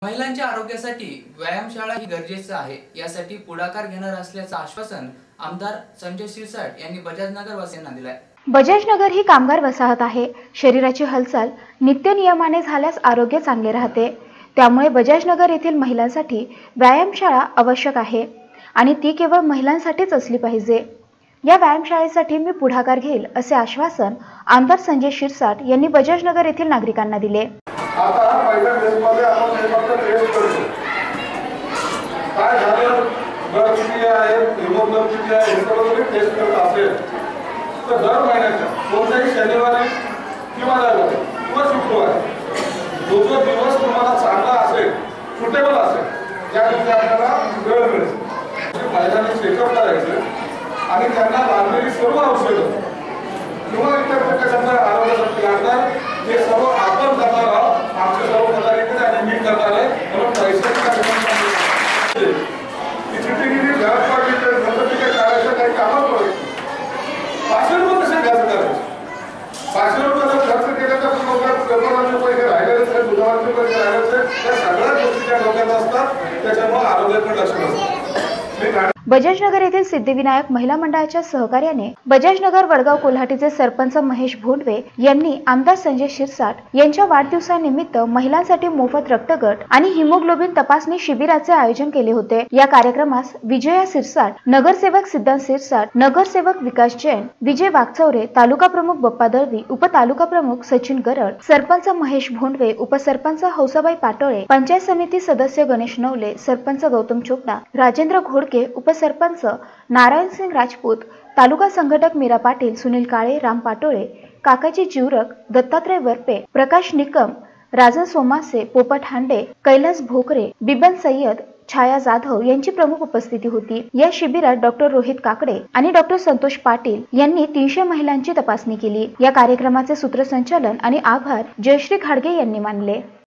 महिलांच्या आरोग्यासाठी व्यायामशाळा ही गरजेचं आहे। यासाठी पुढाकार घेणार असल्याचं आश्वासन आमदार संजय शिरसाट यांनी बजाजनगर वासियांना दिलंय। बजाजनगर ही कामगार वसाहत आहे। शरीराची हालचाल नित्य नियमाने झाल्यास आरोग्य चांगले राहते। त्यामुळे बजाजनगर येथील महिलांसाठी व्यायामशाळा आवश्यक आहे आणि ती केवळ महिलांसाठीच असली पाहिजे। या व्यायामशाळेसाठी मी पुढाकार घेईल असे आश्वासन आमदार संजय शिरसाट यांनी बजाजनगर येथील नागरिकांना दिले। आता पहिल्या फेजमध्ये आपण हे फक्त टेस्ट करतो, काय झालं, ब्लड किती आहे, हिमोग्लोबिन किती आहे, हे सगळं जरी टेस्ट करत असेल तर दर महिन्याच्या कोणत्याही शनिवारी किंवा रविवारी किंवा शुक्रवारी जो दिवस तुम्हाला चांगला असेल, सुटेबल असेल, त्या दिवशी आपल्याला वेळ मिळेल। महिलांनी चेकअप करायचं आणि त्यांना लागलेली सर्व औषधं किंवा इतर प्रकारच्या आरोग्यासाठी लागणार हे सर्व आपण करणार आहोत। आमचे सर्व पदाधिकारी आणि मी करणार आहे, म्हणून पैशाची चिठ्ठीगिरी घरात पाठवली नंतर तिथे करायचं काही कामच पडत। 500 रुपये कसे खर्च करायचे? 500 रुपये खर्च केले तर पेपरवरचे पैसे राहिलेच आहे, दुधावरचे पैसे राहिलेच आहे, त्या सगळ्या गोष्टी त्या डोक्यात असतात, त्याच्यामुळे आरोग्याकडे लक्ष नसतं। बजाजनगर येथील सिद्धिविनायक महिला मंडळाच्या सहकार्याने बजाजनगर वडगाव कोल्हाटीचे सरपंच महेश भोंडवे यांनी आमदार संजय शिरसाट यांच्या वाढदिवसानिमित्त महिलांसाठी मोफत रक्तगट आणि हिमोग्लोबिन तपासणी शिबिराचे आयोजन केले होते। या कार्यक्रमास विजया शिरसाट, नगरसेवक सिद्धांत शिरसाट, नगरसेवक विकास जैन, विजय वागचौरे, तालुका प्रमुख बप्पा दळवी, उपतालुका प्रमुख सचिन गरड, सरपंच महेश भोंडवे, उपसरपंच हौसाबाई पाटोळे, पंचायत समिती सदस्य गणेश नवले, सरपंच गौतम चोपडा, राजेंद्र घोडके, उपसरपंच नारायण सिंग राजपूत, तालुका संघटक मीरा पाटील, सुनील काळे, राम पाटोळे, काकाजी जिवरक, दत्तात्रय वरपे, प्रकाश निकम, राजन सोमासे, पोपट हांडे, कैलास भोकरे, बिबन सय्यद, छाया जाधव यांची प्रमुख उपस्थिती होती। या शिबिरात डॉक्टर रोहित काकडे आणि डॉक्टर संतोष पाटील यांनी 300 महिलांची तपासणी केली। या कार्यक्रमाचे सूत्रसंचालन आणि आभार जयश्री खाडगे यांनी मानले।